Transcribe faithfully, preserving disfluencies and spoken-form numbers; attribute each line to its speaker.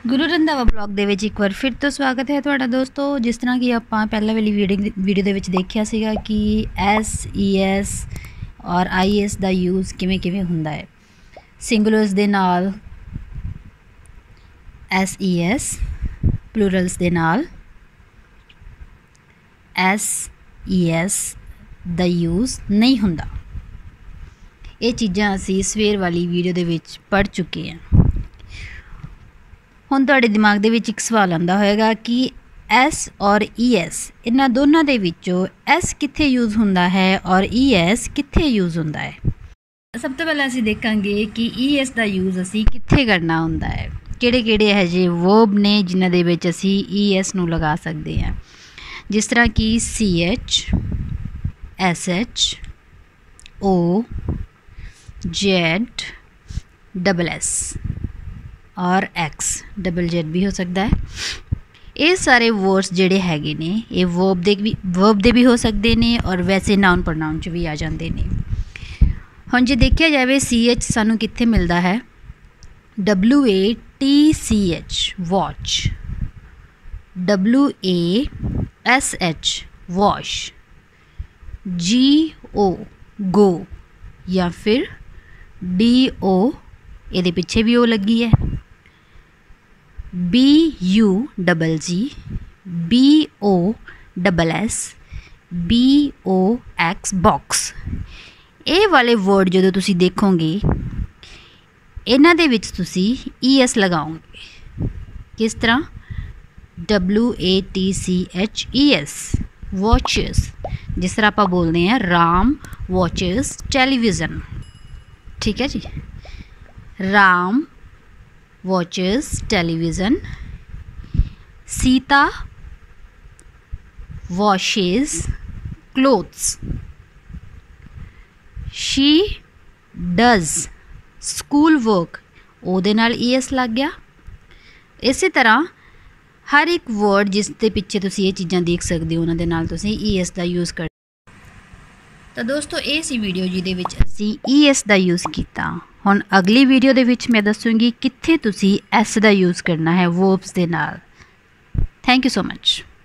Speaker 1: Guru Randhawa blog दे विच एक बार फिर तो स्वागत है तुहाडा दोस्तों। जिस तरह कि आपां पहला वाली वीडियो वीडियो दे विच देखिया सीगा कि एस ई एस और आई एस दा यूज़ किवें किवें हुंदा है। सिंगुलर्स दे नाल एस ई एस, प्लूरल्स दे नाल एस ई एस दा यूज़ नहीं हुंदा। ये चीज़ां असीं सवेर वाली वीडियो दे विच पढ़ चुके हैं। हुण तुहाडे दिमाग दे विच एक सवाल आंदा होएगा कि एस और ई एस इन्हां दोनों दे विचों एस कित्थे यूज़ हुंदा है और ई एस कित्थे यूज़ हुंदा है। सब तो पहले असीं देखांगे कि ई एस दा यूज़ असीं कित्थे करना हुंदा है, किहड़े किहड़े इहो जिहे वर्ब ने जिन्हां दे विच असीं ई एस नूं लगा सकदे हां। जिस तरह कि C H, S H, O, Z, double S और एक्स, डबल जेड भी हो सकता है। ये सारे वर्ड्स जिहड़े हैगे ने ये वर्ब दे भी वर्ब दे भी हो सकते हैं और वैसे नाउन प्रोनाउन च भी आ जाते हैं। हुण जे देखिया जाए सी एच सानू कित्थे मिलता है, W A T C H watch, W A S H wash, G O go या फिर डी ओ ये पिछे भी ओ लगी है, B U double G, B O double S, B O X box. ये वाले वर्ड जो तुसी देखोगे इन्हां दे विच तुसी ई एस लगाओगे। किस तरह, W A T C H E S watches, जिस तरह आप बोलते हैं राम वॉचेस टेलीविज़न। ठीक है जी, Ram watches television. Sita washes clothes. She does school work, ओहदे नाल ई एस लग गया। इसी तरह हर एक वर्ड जिस दे पिछे तुसी ये चीज़ां देख सकते हो उन्हां दे नाल तुसी ई एस दा यूज़ कर। तो दोस्तों ये सी वीडियो जिहदे विच असीं ई एस दा यूज़ कीता। हुण अगली वीडियो दे विच मैं दसूँगी कित्थे तुसी एस दा यूज़ करना है वर्ब्स दे नाल। Thank you so much.